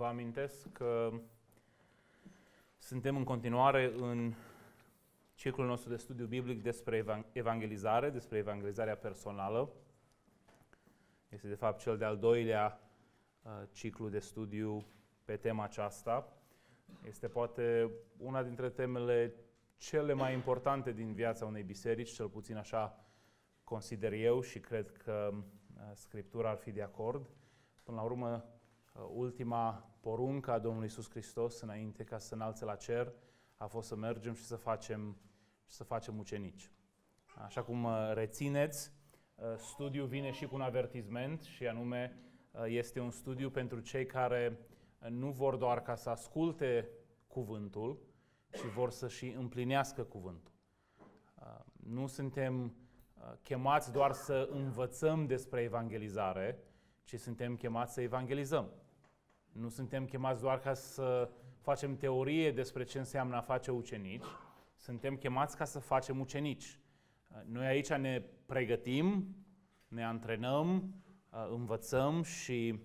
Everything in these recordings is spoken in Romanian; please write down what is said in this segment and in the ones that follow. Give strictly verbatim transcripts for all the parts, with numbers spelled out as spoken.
amintesc că suntem în continuare în ciclul nostru de studiu biblic despre evangelizare, despre evangelizarea personală. Este de fapt cel de-al doilea uh, ciclu de studiu pe tema aceasta. Este poate una dintre temele cele mai importante din viața unei biserici, cel puțin așa consider eu și cred că uh, Scriptura ar fi de acord. Până la urmă, uh, ultima poruncă a Domnului Iisus Hristos înainte ca să se înalțe la cer a fost să mergem și să facem, și să facem ucenici. Așa cum uh, rețineți, uh, studiul vine și cu un avertisment și anume uh, este un studiu pentru cei care uh, nu vor doar ca să asculte cuvântul, ci vor să și împlinească cuvântul. Uh, nu suntem uh, chemați doar să învățăm despre evangelizare, ci suntem chemați să evangelizăm. Nu suntem chemați doar ca să facem teorie despre ce înseamnă a face ucenici, suntem chemați ca să facem ucenici. Noi aici ne pregătim, ne antrenăm, învățăm și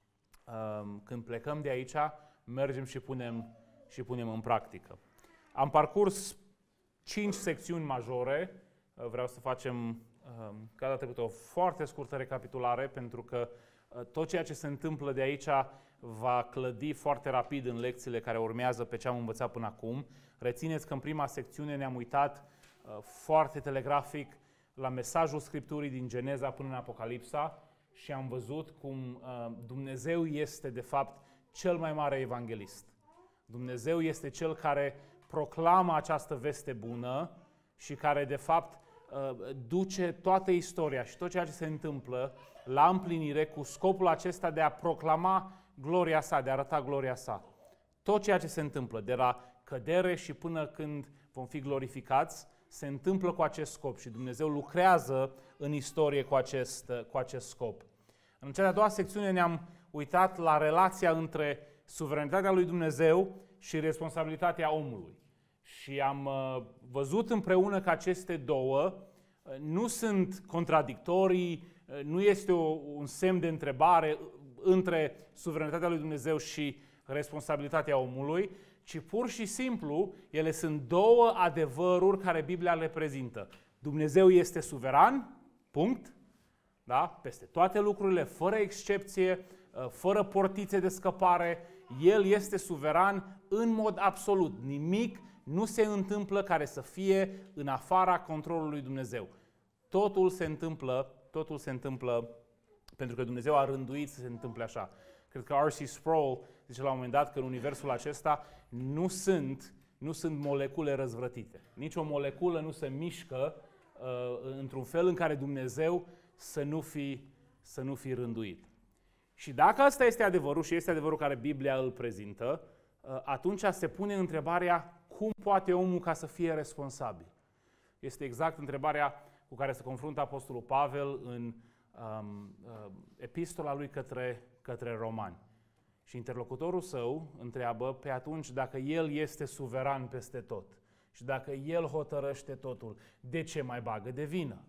când plecăm de aici, mergem și punem, și punem în practică. Am parcurs cinci secțiuni majore. Vreau să facem ca dată câte o foarte scurtă recapitulare, pentru că tot ceea ce se întâmplă de aici va clădi foarte rapid în lecțiile care urmează pe ce am învățat până acum. Rețineți că în prima secțiune ne-am uitat uh, foarte telegrafic la mesajul Scripturii din Geneza până în Apocalipsa și am văzut cum uh, Dumnezeu este de fapt cel mai mare evanghelist. Dumnezeu este cel care proclamă această veste bună și care de fapt uh, duce toată istoria și tot ceea ce se întâmplă la împlinire cu scopul acesta de a proclama gloria sa, de a arăta gloria sa. Tot ceea ce se întâmplă, de la cădere și până când vom fi glorificați, se întâmplă cu acest scop și Dumnezeu lucrează în istorie cu acest, cu acest scop. În cea de-a doua secțiune ne-am uitat la relația între suveranitatea lui Dumnezeu și responsabilitatea omului. Și am văzut împreună că aceste două nu sunt contradictorii, nu este o, un semn de întrebare între suveranitatea lui Dumnezeu și responsabilitatea omului, ci pur și simplu ele sunt două adevăruri care Biblia le prezintă. Dumnezeu este suveran, punct, da? Peste toate lucrurile, fără excepție, fără portițe de scăpare, El este suveran în mod absolut. Nimic nu se întâmplă care să fie în afara controlului lui Dumnezeu. Totul se întâmplă, totul se întâmplă pentru că Dumnezeu a rânduit să se întâmple așa. Cred că R C Sproul zice la un moment dat că în universul acesta nu sunt, nu sunt molecule răzvrătite. Nici o moleculă nu se mișcă uh, într-un fel în care Dumnezeu să nu fi, să nu fi rânduit. Și dacă asta este adevărul și este adevărul care Biblia îl prezintă, uh, atunci se pune întrebarea cum poate omul ca să fie responsabil. Este exact întrebarea cu care se confruntă Apostolul Pavel în um, uh, epistola lui către, către romani. Și interlocutorul său întreabă pe atunci dacă el este suveran peste tot și dacă el hotărăște totul, de ce mai bagă de vină?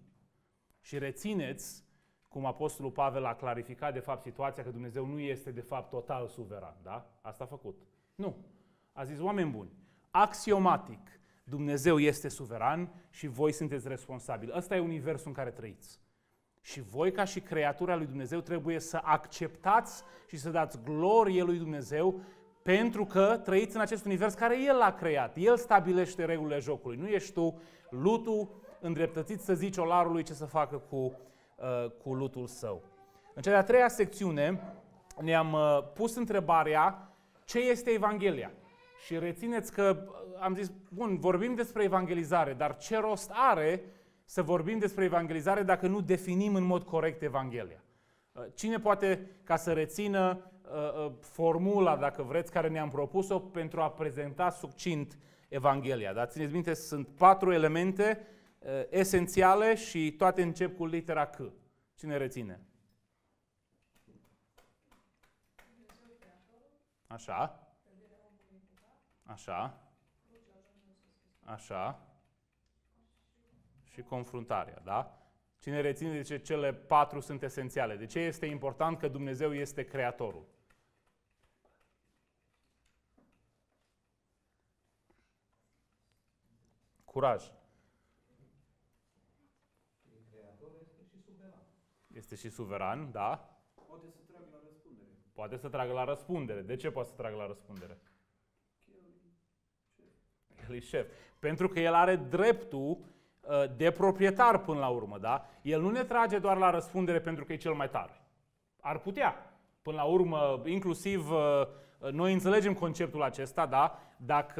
Și rețineți cum Apostolul Pavel a clarificat de fapt situația că Dumnezeu nu este de fapt total suveran, da? Asta a făcut. Nu. A zis, oameni buni, axiomatic, Dumnezeu este suveran și voi sunteți responsabili. Ăsta e universul în care trăiți. Și voi, ca și creatura lui Dumnezeu, trebuie să acceptați și să dați glorie lui Dumnezeu pentru că trăiți în acest univers care El l-a creat. El stabilește regulile jocului. Nu ești tu lutul îndreptățit să zici olarului ce să facă cu, uh, cu lutul său. În cea de-a treia secțiune ne-am uh, pus întrebarea ce este Evanghelia. Și rețineți că am zis, bun, vorbim despre evangelizare, dar ce rost are să vorbim despre evangelizare dacă nu definim în mod corect Evanghelia? Cine poate ca să rețină uh, formula, dacă vreți, care ne-am propus-o pentru a prezenta succint Evanghelia? Da? Țineți minte, sunt patru elemente uh, esențiale și toate încep cu litera C. Cine reține? Așa. Așa. Așa. Și confruntarea, da? Cine reține de ce cele patru sunt esențiale? De ce este important că Dumnezeu este creatorul? Curaj. Creator este și suveran. Este și suveran, da? Poate să tragă la răspundere. Poate să tragă la răspundere. De ce poate să tragă la răspundere? El e șef. Pentru că el are dreptul de proprietar până la urmă, da? El nu ne trage doar la răspundere pentru că e cel mai tare. Ar putea. Până la urmă, inclusiv, noi înțelegem conceptul acesta, da? Dacă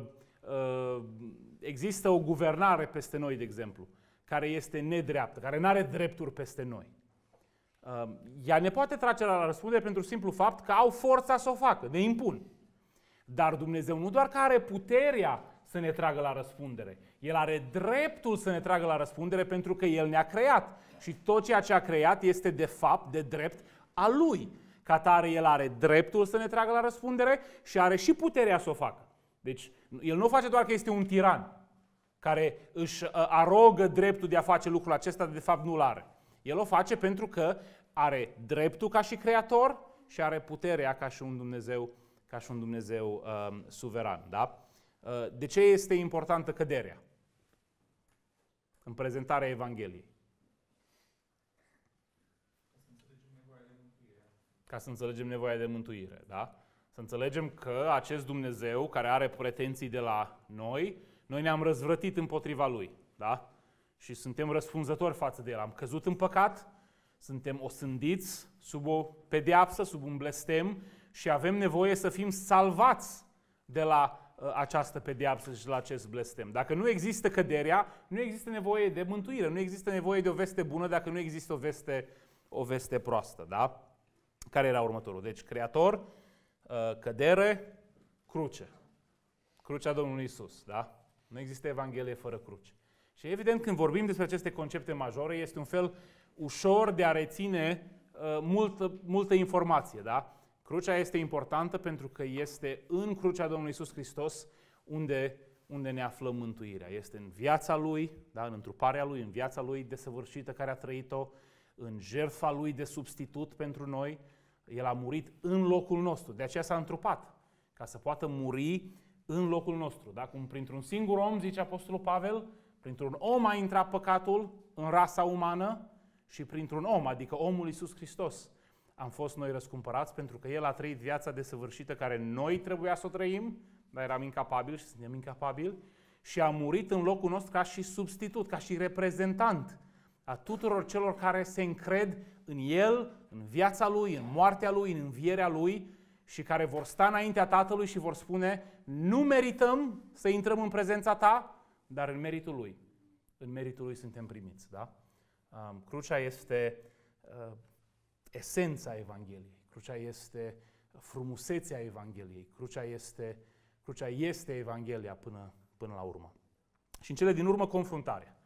există o guvernare peste noi, de exemplu, care este nedreaptă, care nu are drepturi peste noi, ea ne poate trage la răspundere pentru simplu fapt că au forța să o facă, ne impun. Dar Dumnezeu nu doar că are puterea să ne tragă la răspundere, El are dreptul să ne tragă la răspundere pentru că El ne-a creat. Și tot ceea ce a creat este de fapt, de drept, a Lui. Ca tare, El are dreptul să ne tragă la răspundere și are și puterea să o facă. Deci, El nu o face doar că este un tiran care își arogă dreptul de a face lucrul acesta, de fapt nu-l are. El o face pentru că are dreptul ca și creator și are puterea ca și un Dumnezeu, ca și un Dumnezeu um, suveran. Da? Uh, de ce este importantă căderea în prezentarea Evangheliei? Ca să înțelegem nevoia de mântuire. Da? Să înțelegem că acest Dumnezeu care are pretenții de la noi, noi ne-am răzvrătit împotriva Lui. Da? Și suntem răspunzători față de El. Am căzut în păcat, suntem osândiți sub o pedeapsă, sub un blestem și avem nevoie să fim salvați de la uh, această pedeapsă și de la acest blestem. Dacă nu există căderea, nu există nevoie de mântuire, nu există nevoie de o veste bună dacă nu există o veste, o veste proastă. Da? Care era următorul? Deci, Creator, uh, cădere, cruce. Crucea Domnului Iisus. Da? Nu există Evanghelie fără cruce. Și evident, când vorbim despre aceste concepte majore, este un fel ușor de a reține uh, multă, multă informație. Da? Crucea este importantă pentru că este în crucea Domnului Iisus Hristos unde, unde ne aflăm mântuirea. Este în viața Lui, da? În întruparea Lui, în viața Lui desăvârșită care a trăit-o, în jertfa Lui de substitut pentru noi. El a murit în locul nostru, de aceea s-a întrupat, ca să poată muri în locul nostru. Da? Cum printr-un singur om, zice Apostolul Pavel, printr-un om a intrat păcatul în rasa umană și printr-un om, adică omul Iisus Hristos, am fost noi răscumpărați pentru că El a trăit viața desăvârșită care noi trebuia să o trăim, dar eram incapabili și suntem incapabili, și a murit în locul nostru ca și substitut, ca și reprezentant a tuturor celor care se încred în El, în viața Lui, în moartea Lui, în învierea Lui și care vor sta înaintea Tatălui și vor spune: nu merităm să intrăm în prezența Ta, dar în meritul Lui. În meritul Lui suntem primiți. Da? Crucea este uh, esența Evangheliei. Crucea este frumusețea Evangheliei. Crucea este, crucea este Evanghelia până, până la urmă. Și în cele din urmă, confruntarea.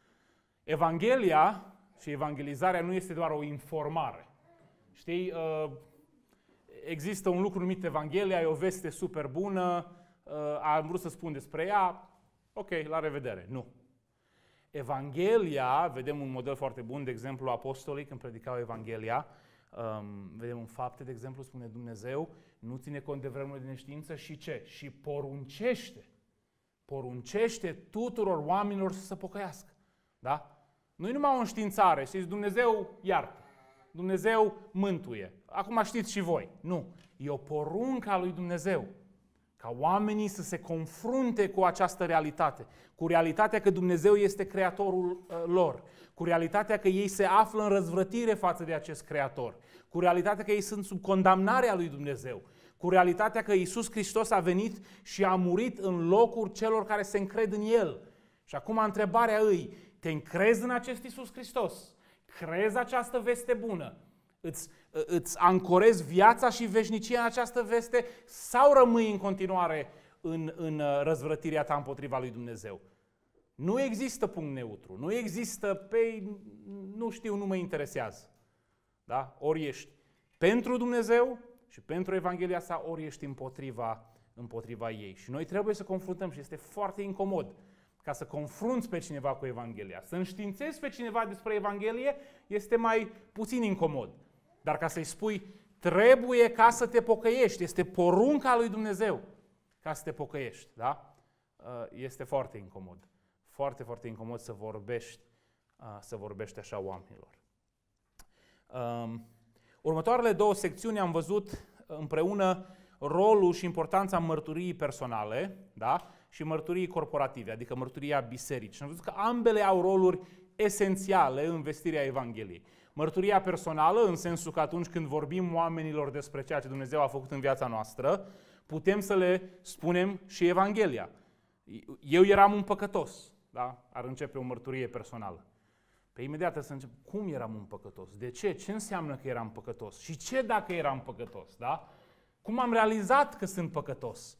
Evanghelia și evangelizarea nu este doar o informare. Știi, uh, există un lucru numit Evanghelia, e o veste super bună, uh, am vrut să spun despre ea, ok, la revedere. Nu. Evanghelia, vedem un model foarte bun, de exemplu, apostolii când predicau Evanghelia, um, vedem în Fapte, de exemplu, spune Dumnezeu, nu ține cont de vremurile de neștiință și ce? Și poruncește. Poruncește tuturor oamenilor să se pocăiască. Da? Nu e numai o înștiințare, știți, Dumnezeu iartă, Dumnezeu mântuie. Acum știți și voi. Nu. E o poruncă a lui Dumnezeu. Ca oamenii să se confrunte cu această realitate, cu realitatea că Dumnezeu este creatorul uh, lor, cu realitatea că ei se află în răzvrătire față de acest creator, cu realitatea că ei sunt sub condamnarea lui Dumnezeu, cu realitatea că Iisus Hristos a venit și a murit în locul celor care se încred în El. Și acum întrebarea îi, te încrezi în acest Iisus Hristos? Crezi această veste bună? Îți, îți ancorezi viața și veșnicia în această veste sau rămâi în continuare în, în răzvrătirea ta împotriva lui Dumnezeu? Nu există punct neutru, nu există pe nu știu, nu mă interesează. Da? Ori ești pentru Dumnezeu și pentru Evanghelia sa, ori ești împotriva, împotriva ei. Și noi trebuie să confruntăm și este foarte incomod ca să confrunți pe cineva cu Evanghelia. Să înștiințezi pe cineva despre Evanghelie este mai puțin incomod. Dar ca să-i spui, trebuie ca să te pocăiești, este porunca lui Dumnezeu ca să te pocăiești, da? Este foarte incomod. foarte, foarte incomod să vorbești, uh, să vorbești așa oamenilor. Um, următoarele două secțiuni am văzut împreună rolul și importanța mărturiei personale, da? Și mărturiei corporative, adică mărturia bisericii. Am văzut că ambele au roluri esențiale în vestirea Evangheliei. Mărturia personală, în sensul că atunci când vorbim oamenilor despre ceea ce Dumnezeu a făcut în viața noastră, putem să le spunem și Evanghelia. Eu eram un păcătos, da? Ar începe o mărturie personală. Pe imediat să încep, cum eram un păcătos? De ce? Ce înseamnă că eram păcătos? Și ce dacă eram păcătos? Da? Cum am realizat că sunt păcătos?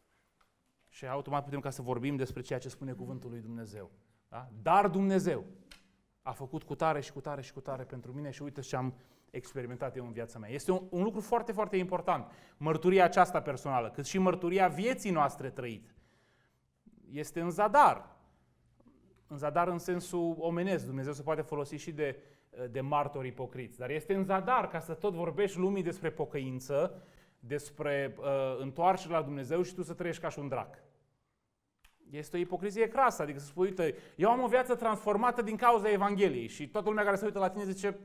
Și automat putem ca să vorbim despre ceea ce spune cuvântul lui Dumnezeu. Da? Dar Dumnezeu a făcut cu tare și cu tare și cu tare pentru mine și uite ce am experimentat eu în viața mea. Este un, un lucru foarte, foarte important. Mărturia aceasta personală, cât și mărturia vieții noastre trăite. Este în zadar. În zadar în sensul omenesc. Dumnezeu se poate folosi și de, de martori ipocriți. Dar este în zadar ca să tot vorbești lumii despre pocăință, despre uh, întoarcere la Dumnezeu și tu să trăiești ca și un drac. Este o ipocrizie crasă, adică să spui, uite, eu am o viață transformată din cauza Evangheliei și toată lumea care se uită la tine zice,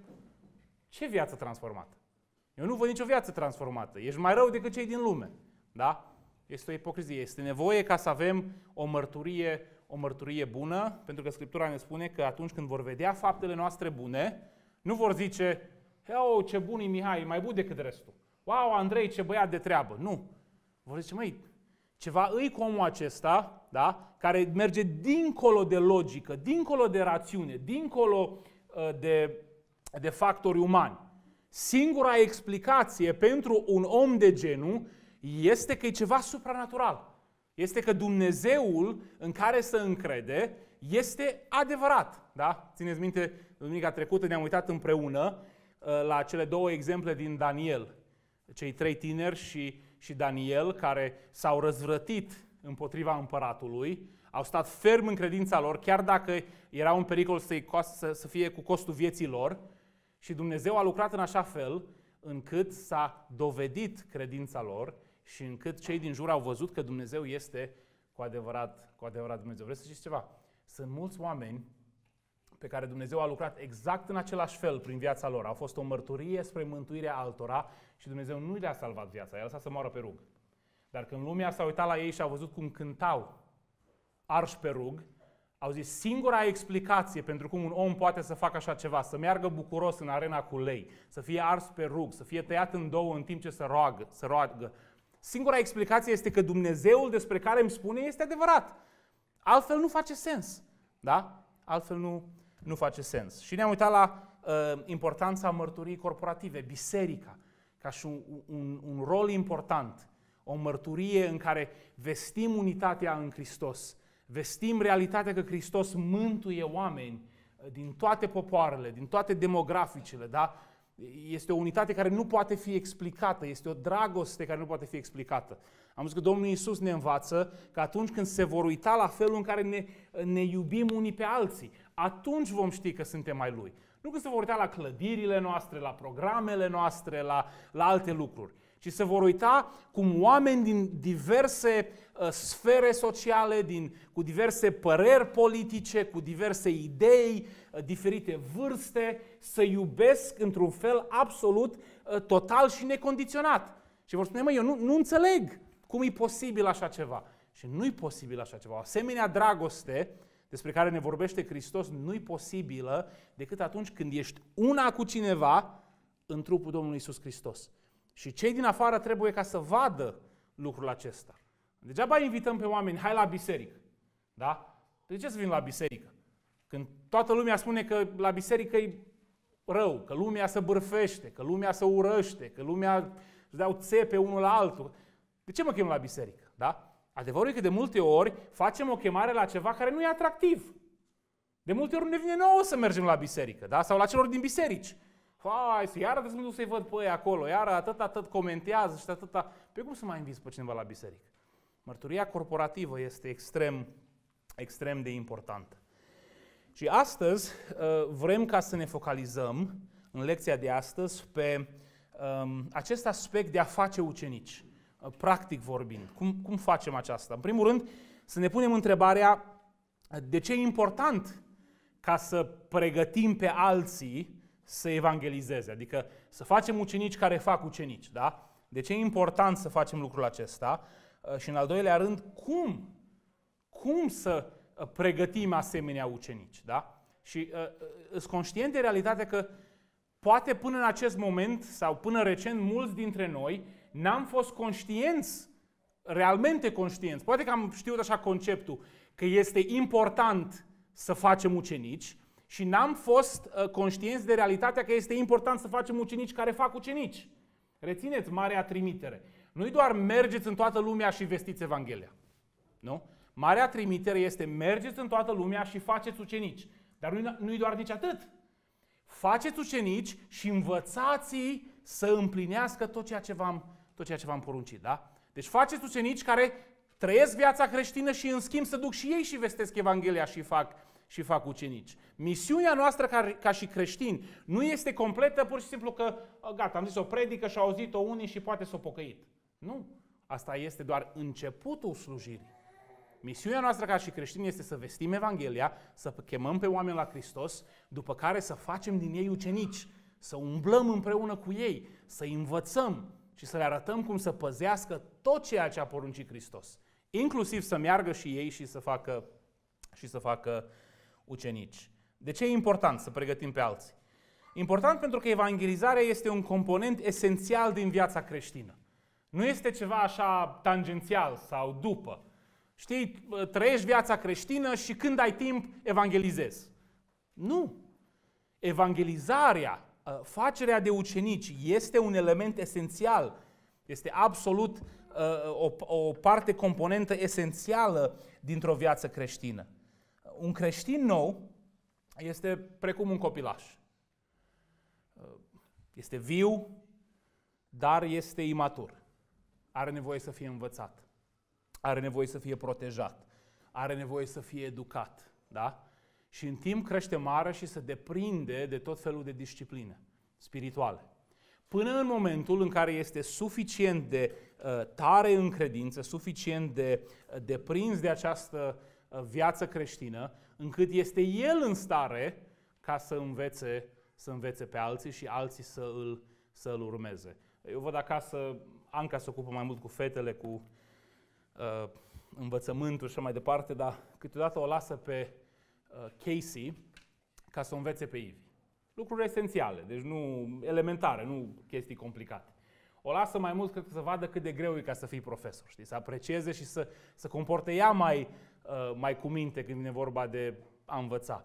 ce viață transformată? Eu nu văd nicio viață transformată, ești mai rău decât cei din lume. Da? Este o ipocrizie, este nevoie ca să avem o mărturie, o mărturie bună, pentru că Scriptura ne spune că atunci când vor vedea faptele noastre bune, nu vor zice, heo, ce bun e Mihai, e mai bun decât restul. Wow, Andrei, ce băiat de treabă. Nu. Vor zice, măi, ceva îi cu omul acesta, da, care merge dincolo de logică, dincolo de rațiune, dincolo uh, de, de factori umani. Singura explicație pentru un om de genul este că e ceva supranatural. Este că Dumnezeul în care se încrede este adevărat. Da? Țineți minte, duminica trecută ne-am uitat împreună uh, la cele două exemple din Daniel. Cei trei tineri și, și Daniel care s-au răzvrătit împotriva împăratului, au stat ferm în credința lor, chiar dacă era un pericol să, să, să fie cu costul vieții lor, și Dumnezeu a lucrat în așa fel încât s-a dovedit credința lor și încât cei din jur au văzut că Dumnezeu este cu adevărat, cu adevărat Dumnezeu. Vreți să știți ceva? Sunt mulți oameni pe care Dumnezeu a lucrat exact în același fel prin viața lor. Au fost o mărturie spre mântuirea altora și Dumnezeu nu le-a salvat viața, i-a lăsat să moară pe rug. Dar când lumea s-a uitat la ei și a văzut cum cântau arși pe rug, au zis, singura explicație pentru cum un om poate să facă așa ceva, să meargă bucuros în arena cu lei, să fie ars pe rug, să fie tăiat în două în timp ce se roagă, se roagă, singura explicație este că Dumnezeul despre care îmi spune este adevărat. Altfel nu face sens. Da? Altfel nu, nu face sens. Și ne-am uitat la uh, importanța mărturiei corporative, biserica, ca și un, un, un rol important, o mărturie în care vestim unitatea în Hristos, vestim realitatea că Hristos mântuie oameni din toate popoarele, din toate demograficile, da? Este o unitate care nu poate fi explicată, este o dragoste care nu poate fi explicată. Am văzut că Domnul Iisus ne învață că atunci când se vor uita la felul în care ne, ne iubim unii pe alții, atunci vom ști că suntem ai Lui. Nu când se vor uita la clădirile noastre, la programele noastre, la, la alte lucruri, ci se vor uita cum oameni din diverse uh, sfere sociale, din, cu diverse păreri politice, cu diverse idei, uh, diferite vârste, să iubesc într-un fel absolut uh, total și necondiționat. Și vor spune, măi, eu nu, nu înțeleg cum e posibil așa ceva. Și nu-i posibil așa ceva. O asemenea dragoste despre care ne vorbește Hristos nu-i posibilă decât atunci când ești una cu cineva în trupul Domnului Iisus Hristos. Și cei din afară trebuie ca să vadă lucrul acesta. Degeaba invităm pe oameni, hai la biserică. Da? De ce să vin la biserică? Când toată lumea spune că la biserică e rău, că lumea se bârfește, că lumea se urăște, că lumea își dau țepe unul la altul. De ce mă chem la biserică? Da? Adevărul e că de multe ori facem o chemare la ceva care nu e atractiv. De multe ori ne vine nouă să mergem la biserică, da? Sau la celor din biserici. Hai, iară trebuie să mă duc să-i văd pe ei acolo, iară atât, atât comentează și atâta. Pe cum să mai inviți pe cineva la biserică? Mărturia corporativă este extrem, extrem de importantă. Și astăzi vrem ca să ne focalizăm în lecția de astăzi pe um, acest aspect de a face ucenici, practic vorbind. Cum, cum facem aceasta? În primul rând, să ne punem întrebarea De ce e important ca să pregătim pe alții să evangelizeze? Adică să facem ucenici care fac ucenici, da? De ce e important să facem lucrul acesta? Și în al doilea rând, cum? Cum să pregătim asemenea ucenici, da? Și uh, îs conștient de realitatea că poate până în acest moment sau până recent mulți dintre noi n-am fost conștienți, realmente conștienți. Poate că am știut așa conceptul că este important să facem ucenici și n-am fost uh, conștienți de realitatea că este important să facem ucenici care fac ucenici. Rețineți marea trimitere. Nu-i doar mergeți în toată lumea și vestiți Evanghelia. Nu? Marea trimitere este mergeți în toată lumea și faceți ucenici. Dar nu-i, nu-i doar nici atât. Faceți ucenici și învățați-i să împlinească tot ceea ce v-am, tot ceea ce v-am poruncit. Da? Deci faceți ucenici care trăiesc viața creștină și în schimb să duc și ei și vestesc Evanghelia și fac, și fac ucenici. Misiunea noastră ca, ca și creștini nu este completă pur și simplu că gata, am zis o predică și au auzit-o unii și poate s-o pocăit. Nu. Asta este doar începutul slujirii. Misiunea noastră ca și creștini este să vestim Evanghelia, să chemăm pe oameni la Hristos, după care să facem din ei ucenici, să umblăm împreună cu ei, să învățăm și să le arătăm cum să păzească tot ceea ce a poruncit Hristos. Inclusiv să meargă și ei și să facă, și să facă ucenici. De ce e important să pregătim pe alții? Important pentru că evangelizarea este un component esențial din viața creștină. Nu este ceva așa tangențial sau după. Știi, trăiești viața creștină și când ai timp, evangelizezi. Nu. Evangelizarea, facerea de ucenici este un element esențial. Este absolut o, o parte componentă esențială dintr-o viață creștină. Un creștin nou este precum un copilaș. Este viu, dar este imatur. Are nevoie să fie învățat. Are nevoie să fie protejat. Are nevoie să fie educat. Da? Și în timp crește mare și se deprinde de tot felul de discipline spirituale. Până în momentul în care este suficient de uh, tare în credință, suficient de uh, deprins de această uh, viață creștină, încât este el în stare ca să învețe, să învețe pe alții și alții să îl, să îl urmeze. Eu văd acasă, Anca se ocupă mai mult cu fetele, cu uh, învățământul și așa mai departe, dar câteodată o lasă pe uh, Casey ca să o învețe pe Ivy. Lucruri esențiale, deci nu elementare, nu chestii complicate. O lasă mai mult cât să vadă cât de greu e ca să fii profesor, știi? Să aprecieze și să, să comporte ea mai, uh, mai cu minte când vine vorba de a învăța.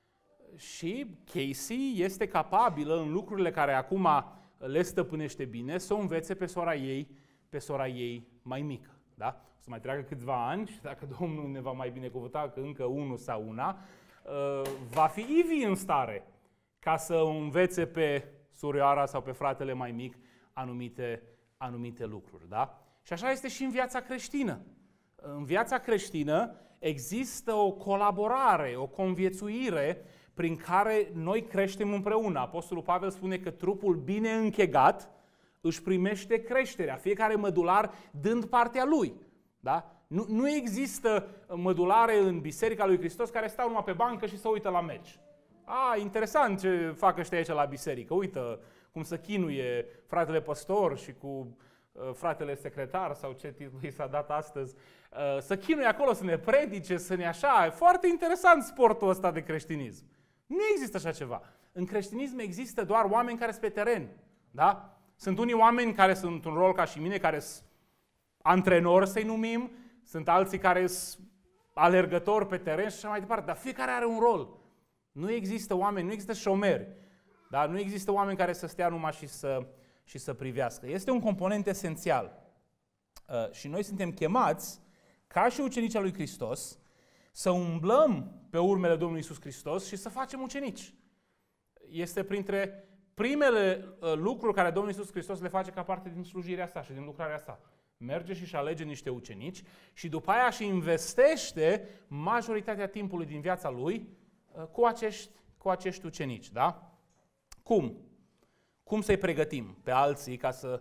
Și Casey este capabilă în lucrurile care acum le stăpânește bine să o învețe pe sora ei, pe sora ei mai mică. Da? O să mai treacă câțiva ani și dacă Domnul ne va mai binecuvânta că încă unul sau una, uh, va fi Ivy în stare ca să învețe pe surioara sau pe fratele mai mic anumite, anumite lucruri. Da? Și așa este și în viața creștină. În viața creștină există o colaborare, o conviețuire prin care noi creștem împreună. Apostolul Pavel spune că trupul bine închegat își primește creșterea, fiecare mădular dând partea lui. Da? Nu, nu există mădulare în Biserica lui Hristos care stau numai pe bancă și se uită la meci. A, interesant ce fac ăștia aici la biserică. Uită cum se chinuie fratele păstor și cu uh, fratele secretar sau ce titlu i s-a dat astăzi. Uh, să chinuie acolo, să ne predice, să ne așa. E foarte interesant sportul ăsta de creștinism. Nu există așa ceva. În creștinism există doar oameni care sunt pe teren. Da? Sunt unii oameni care sunt într-un rol ca și mine, care sunt antrenori, să-i numim. Sunt alții care sunt alergători pe teren și așa mai departe. Dar fiecare are un rol. Nu există oameni, nu există șomeri. Da? Nu există oameni care să stea numai și să, și să privească. Este un component esențial. Uh, și noi suntem chemați, ca și ucenicii lui Hristos, să umblăm pe urmele Domnului Iisus Hristos și să facem ucenici. Este printre primele uh, lucruri care Domnul Iisus Hristos le face ca parte din slujirea sa și din lucrarea sa. Merge și își alege niște ucenici și după aia și investește majoritatea timpului din viața lui uh, cu acești, cu acești ucenici. Da? Cum? Cum să-i pregătim pe alții ca să,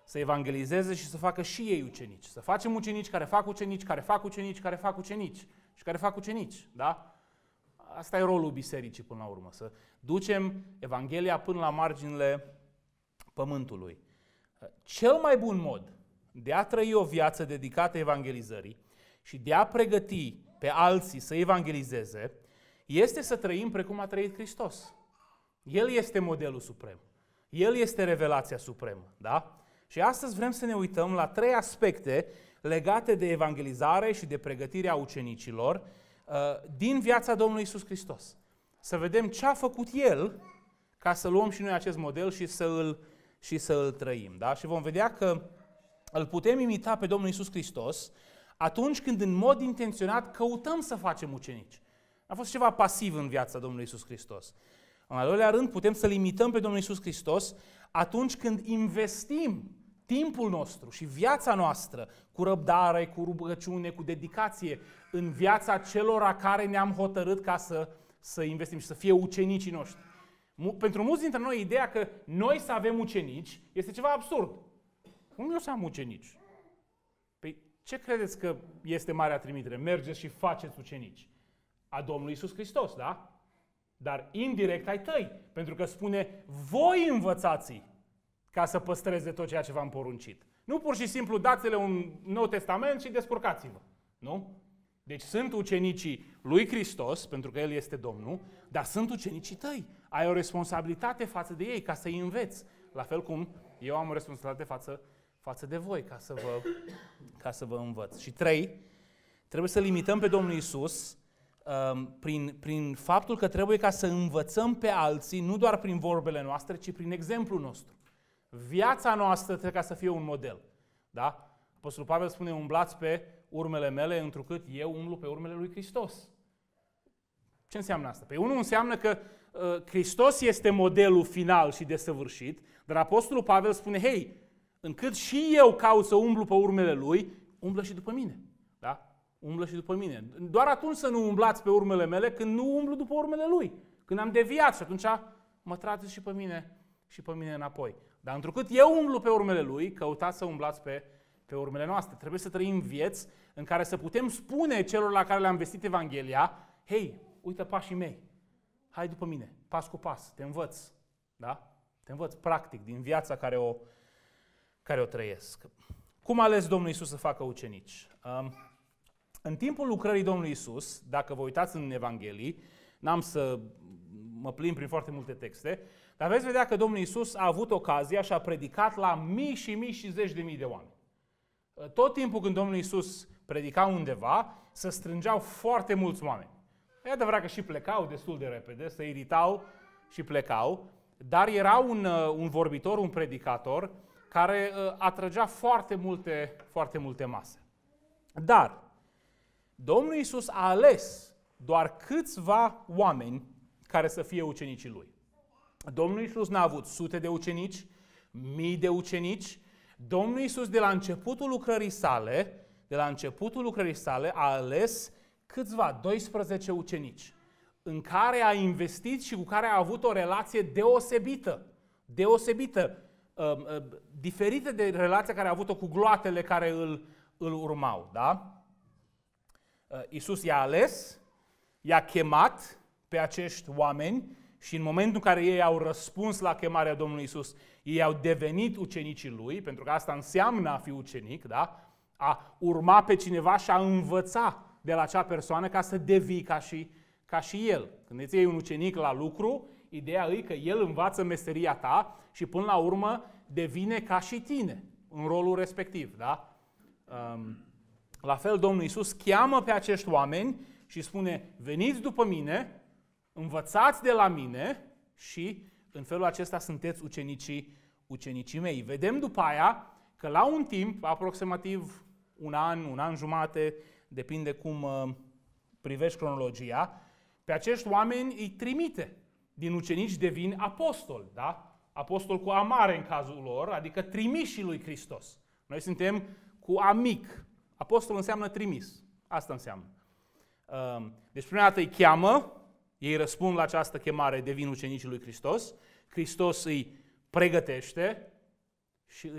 să evangelizeze și să facă și ei ucenici. Să facem ucenici care fac ucenici, care fac ucenici, care fac ucenici și care fac ucenici. Da? Asta e rolul bisericii până la urmă, să ducem Evanghelia până la marginile pământului. Cel mai bun mod de a trăi o viață dedicată evangelizării și de a pregăti pe alții să evangelizeze este să trăim precum a trăit Hristos. El este modelul suprem. El este revelația supremă. Da? Și astăzi vrem să ne uităm la trei aspecte legate de evangelizare și de pregătirea ucenicilor din viața Domnului Iisus Hristos. Să vedem ce a făcut El ca să luăm și noi acest model și să îl, și să îl trăim. Da? Și vom vedea că îl putem imita pe Domnul Iisus Hristos atunci când în mod intenționat căutăm să facem ucenici. A fost ceva pasiv în viața Domnului Iisus Hristos. În al doilea rând, putem să-L imităm pe Domnul Iisus Hristos atunci când investim timpul nostru și viața noastră cu răbdare, cu rugăciune, cu dedicație în viața celor care ne-am hotărât ca să, să investim și să fie ucenicii noștri. Pentru mulți dintre noi, ideea că noi să avem ucenici este ceva absurd. Cum eu să am ucenici? Păi ce credeți că este marea trimitere? Mergeți și faceți ucenici. A Domnului Iisus Hristos, da? Dar indirect ai tăi, pentru că spune, voi învățați ca să păstreze tot ceea ce v-am poruncit. Nu pur și simplu dați-le un Nou Testament și descurcați-vă. Nu? Deci sunt ucenicii lui Hristos, pentru că El este Domnul, dar sunt ucenicii tăi. Ai o responsabilitate față de ei, ca să-i înveți. La fel cum eu am o responsabilitate față, față de voi, ca să, vă, ca să vă învăț. Și trei, trebuie să limităm pe Domnul Iisus um, prin, prin faptul că trebuie ca să învățăm pe alții, nu doar prin vorbele noastre, ci prin exemplul nostru. Viața noastră trebuie ca să fie un model. Da? Apostolul Pavel spune, umblați pe urmele mele, întrucât eu umblu pe urmele lui Hristos. Ce înseamnă asta? Păi unul înseamnă că uh, Hristos este modelul final și desăvârșit, dar Apostolul Pavel spune, hei, încât și eu caut să umblu pe urmele lui, umblă și după mine. Da? Umblă și după mine. Doar atunci să nu umblați pe urmele mele când nu umblu după urmele lui. Când am deviat și atunci mă trageți și pe mine și pe mine înapoi. Dar întrucât eu umblu pe urmele lui, căutați să umblați pe, pe urmele noastre. Trebuie să trăim vieți în care să putem spune celor la care le-am vestit Evanghelia, hei, uite pașii mei, hai după mine, pas cu pas, te învăț. Da? Te învăț practic din viața care o, care o trăiesc. Cum a ales Domnul Iisus să facă ucenici? Um, în timpul lucrării Domnului Iisus, dacă vă uitați în Evanghelii, n-am să mă plimb prin foarte multe texte, dar veți vedea că Domnul Iisus a avut ocazia și a predicat la mii și mii și zeci de mii de oameni. Tot timpul când Domnul Iisus predica undeva, se strângeau foarte mulți oameni. E adevărat că și plecau destul de repede, se iritau și plecau, dar era un, un vorbitor, un predicator, care atrăgea foarte multe, foarte multe mase. Dar Domnul Iisus a ales doar câțiva oameni care să fie ucenicii Lui. Domnul Iisus n-a avut sute de ucenici, mii de ucenici. Domnul Iisus de la începutul lucrării sale, de la începutul lucrării sale a ales câțiva, doisprezece ucenici, în care a investit și cu care a avut o relație deosebită, deosebită, diferită de relația care a avut-o cu gloatele care îl, îl urmau. Da? Iisus i-a ales, i-a chemat pe acești oameni și în momentul în care ei au răspuns la chemarea Domnului Iisus, ei au devenit ucenicii Lui, pentru că asta înseamnă a fi ucenic, da? A urma pe cineva și a învăța de la acea persoană ca să devii ca și, ca și el. Când îți iei un ucenic la lucru, ideea e că el învață meseria ta și până la urmă devine ca și tine în rolul respectiv. Da? La fel, Domnul Iisus cheamă pe acești oameni și spune, veniți după mine, învățați de la mine și în felul acesta sunteți ucenicii, ucenicii mei. Vedem după aia că la un timp, aproximativ un an, un an jumate, depinde cum uh, privești cronologia, pe acești oameni îi trimite. Din ucenici devin apostoli, da? Apostol cu amare în cazul lor, adică trimișii lui Hristos. Noi suntem cu amic. Apostol înseamnă trimis. Asta înseamnă. Uh, deci prima dată îi cheamă, ei răspund la această chemare, devin ucenicii lui Hristos. Hristos îi pregătește și îi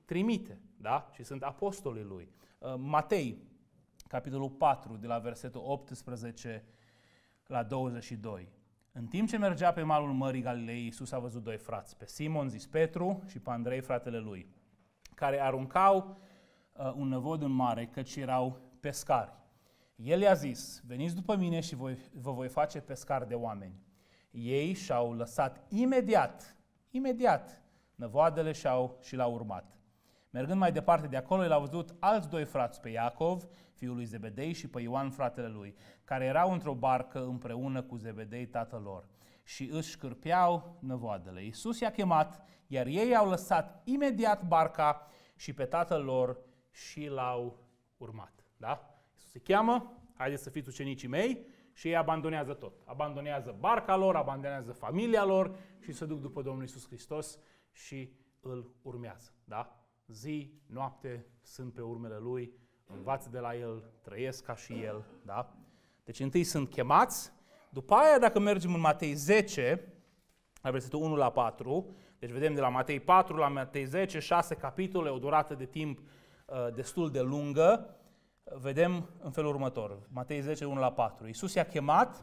trimite, da? Și sunt apostolii lui. Matei, capitolul patru, de la versetul optsprezece la douăzeci și doi. În timp ce mergea pe malul Mării Galilei, Iisus a văzut doi frați, pe Simon, zis Petru, și pe Andrei, fratele lui, care aruncau uh, un năvod în mare, căci erau pescari. El i-a zis, veniți după mine și voi, vă voi face pescari de oameni. Ei și-au lăsat imediat, imediat, năvoadele și-au și l-au urmat. Mergând mai departe de acolo, el a văzut alți doi frați, pe Iacov, fiul lui Zebedei, și pe Ioan, fratele lui, care erau într-o barcă împreună cu Zebedei, tatăl lor, și își scârpeau năvoadele. Iisus i-a chemat, iar ei au lăsat imediat barca și pe tatăl lor și l-au urmat. Da? Iisus îi cheamă, haideți să fiți ucenicii mei, și ei abandonează tot. Abandonează barca lor, abandonează familia lor și se duc după Domnul Iisus Hristos și îl urmează. Da? Zi, noapte, sunt pe urmele Lui, învață de la El, trăiesc ca și El. Da? Deci întâi sunt chemați, după aia dacă mergem în Matei zece, la versetul unu la patru, deci vedem de la Matei patru la Matei zece, șase capitole, o durată de timp uh, destul de lungă, vedem în felul următor, Matei zece, unu la patru. Iisus i-a chemat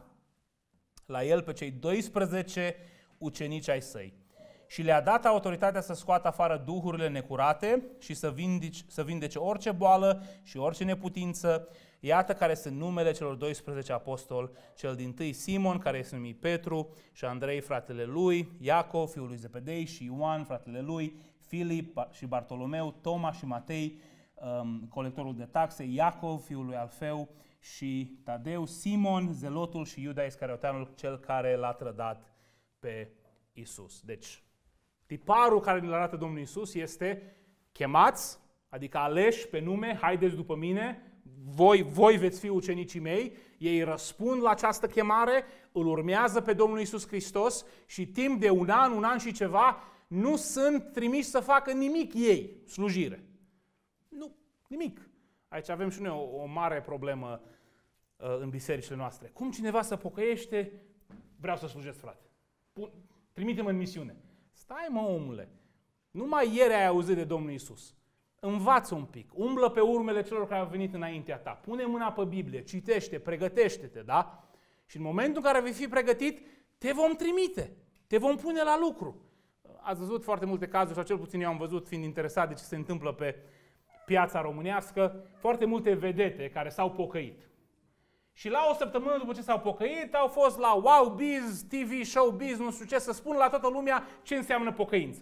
la El pe cei doisprezece ucenici ai Săi și le-a dat autoritatea să scoată afară duhurile necurate și să vindece, să vindece orice boală și orice neputință. Iată care sunt numele celor doisprezece apostoli, cel dintâi Simon, care este numit Petru, și Andrei, fratele lui, Iacov, fiul lui Zebedei, și Ioan, fratele lui, Filip și Bartolomeu, Toma și Matei, um, colectorul de taxe, Iacov, fiul lui Alfeu, și Tadeu, Simon, zelotul, și Iuda Iscarioteanul, cel care l-a trădat pe Iisus. Deci, tiparul care ne arată Domnul Iisus este chemați, adică aleși pe nume, haideți după mine, voi, voi veți fi ucenicii mei, ei răspund la această chemare, îl urmează pe Domnul Iisus Hristos și timp de un an, un an și ceva, nu sunt trimiși să facă nimic ei, slujire. Nu, nimic. Aici avem și noi o, o mare problemă uh, în bisericile noastre. Cum cineva se pocăiește, vreau să slujesc, frate. Trimite-mă în misiune. Stai, mă, omule, numai ieri ai auzit de Domnul Iisus. Învață un pic, umblă pe urmele celor care au venit înaintea ta, pune mâna pe Biblie, citește, pregătește-te, da? Și în momentul în care vei fi pregătit, te vom trimite, te vom pune la lucru. Ați văzut foarte multe cazuri, sau cel puțin eu am văzut, fiind interesat de ce se întâmplă pe piața românească, foarte multe vedete care s-au pocăit. Și la o săptămână după ce s-au pocăit, au fost la Wow Biz, T V Show Biz, nu știu ce, să spun la toată lumea ce înseamnă pocăință.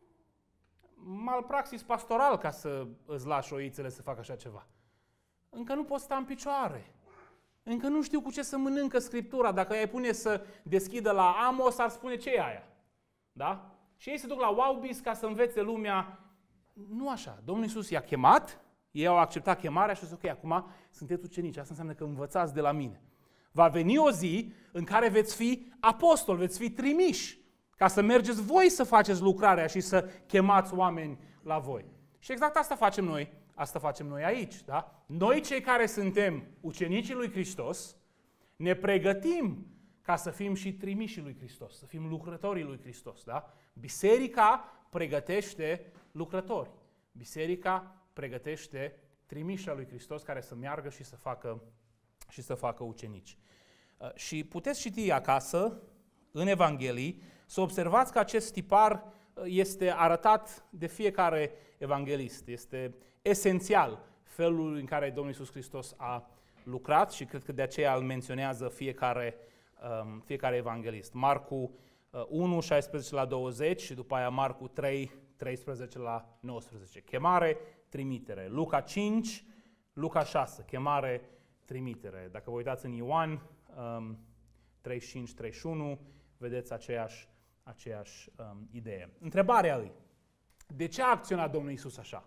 Malpraxis pastoral ca să îți lași oițele să facă așa ceva. Încă nu pot sta în picioare. Încă nu știu cu ce să mănâncă Scriptura. Dacă ai pune să deschidă la Amos, ar spune ce e aia. Da? Și ei se duc la Wow Biz ca să învețe lumea. Nu așa. Domnul Iisus i-a chemat, ei au acceptat chemarea și au zis, ok, acum sunteți ucenici. Asta înseamnă că învățați de la mine. Va veni o zi în care veți fi apostoli, veți fi trimiși, ca să mergeți voi să faceți lucrarea și să chemați oameni la voi. Și exact asta facem noi, asta facem noi aici, da? Noi cei care suntem ucenicii lui Hristos, ne pregătim ca să fim și trimișii lui Hristos, să fim lucrătorii lui Hristos, da? Biserica pregătește lucrători. Biserica pregătește trimișii lui Hristos care să meargă și să facă, și să facă ucenici. Și puteți citi acasă, în Evanghelii, să observați că acest tipar este arătat de fiecare evanghelist. Este esențial felul în care Domnul Iisus Hristos a lucrat și cred că de aceea îl menționează fiecare, um, fiecare evanghelist. Marcu unu, șaisprezece la douăzeci și după aia Marcu trei, treisprezece la nouăsprezece. Chemare, trimitere. Luca cinci, Luca șase. Chemare, trimitere. Dacă vă uitați în Ioan um, treizeci și cinci, treizeci și unu, vedeți aceeași, aceeași um, idee. Întrebarea lui: de ce a acționat Domnul Iisus așa?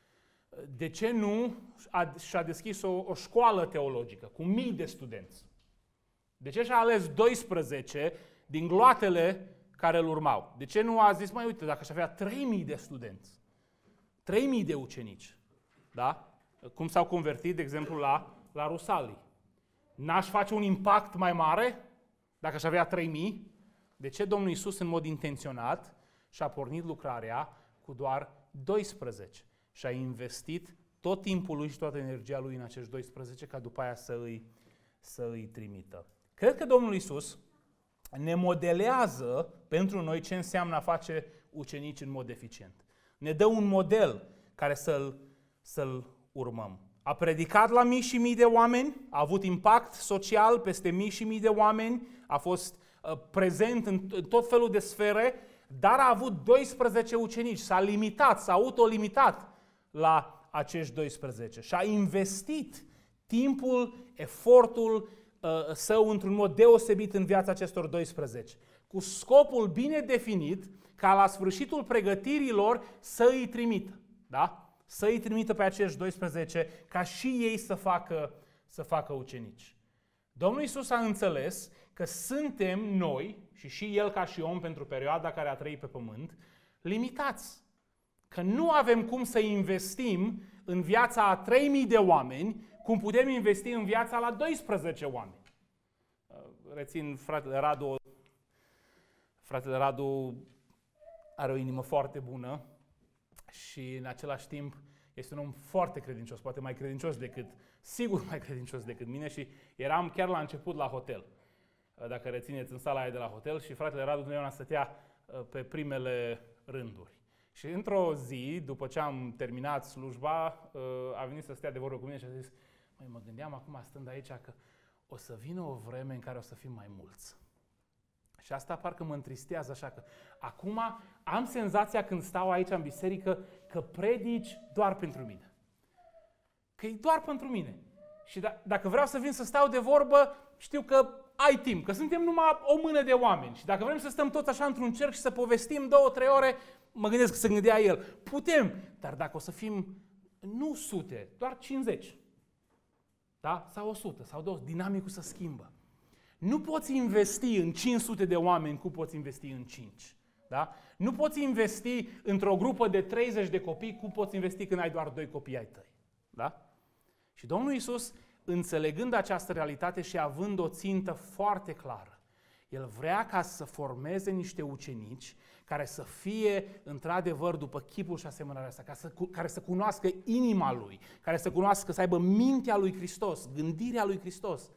De ce nu a, și-a deschis o, o școală teologică cu mii de studenți? De ce și-a ales doisprezece din gloatele care îl urmau? De ce nu a zis, mai uite, dacă aș avea trei mii de studenți, trei mii de ucenici, da? Cum s-au convertit, de exemplu, la, la Rusalii? N-aș face un impact mai mare dacă aș avea trei mii? De ce Domnul Iisus, în mod intenționat, și-a pornit lucrarea cu doar doisprezece și a investit tot timpul lui și toată energia lui în acești doisprezece ca după aia să îi, să îi trimită. Cred că Domnul Iisus ne modelează pentru noi ce înseamnă a face ucenici în mod eficient. Ne dă un model care să-l, să-l urmăm. A predicat la mii și mii de oameni, a avut impact social peste mii și mii de oameni, a fost uh, prezent în, în tot felul de sfere, dar a avut doisprezece ucenici, s-a limitat, s-a autolimitat la acești doisprezece și a investit timpul, efortul uh, său într-un mod deosebit în viața acestor doisprezece, cu scopul bine definit ca la sfârșitul pregătirilor să îi trimită, da? Să îi trimită pe acești doisprezece ca și ei să facă, să facă ucenici. Domnul Iisus a înțeles că suntem noi, și și El ca și om pentru perioada care a trăit pe pământ, limitați. Că nu avem cum să investim în viața a trei mii de oameni cum putem investi în viața la doisprezece oameni. Rețin, fratele Radu, fratele Radu are o inimă foarte bună și în același timp este un om foarte credincios, poate mai credincios decât, sigur mai credincios decât mine și eram chiar la început la hotel. Dacă rețineți, în sala aia de la hotel și fratele Radu întotdeauna stătea pe primele rânduri. Și într-o zi, după ce am terminat slujba, a venit să stea de vorbă cu mine și a zis: măi, mă gândeam acum stând aici că o să vină o vreme în care o să fim mai mulți. Și asta parcă mă întristează așa că acum am senzația când stau aici în biserică că predici doar pentru mine. Că e doar pentru mine. Și d- dacă vreau să vin să stau de vorbă, știu că ai timp, că suntem numai o mână de oameni. Și dacă vrem să stăm toți așa într-un cerc și să povestim două, trei ore, mă gândesc că se gândea el. Putem, dar dacă o să fim nu sute, doar cincizeci, da? Sau o sută, sau două, dinamicul se schimbă. Nu poți investi în cinci sute de oameni cum poți investi în cinci. Da? Nu poți investi într-o grupă de treizeci de copii cum poți investi când ai doar doi copii ai tăi. Da? Și Domnul Iisus, înțelegând această realitate și având o țintă foarte clară, El vrea ca să formeze niște ucenici care să fie într-adevăr după chipul și asemănarea sa, ca să, care să cunoască inima Lui, care să cunoască, să aibă mintea Lui Hristos, gândirea Lui Hristos.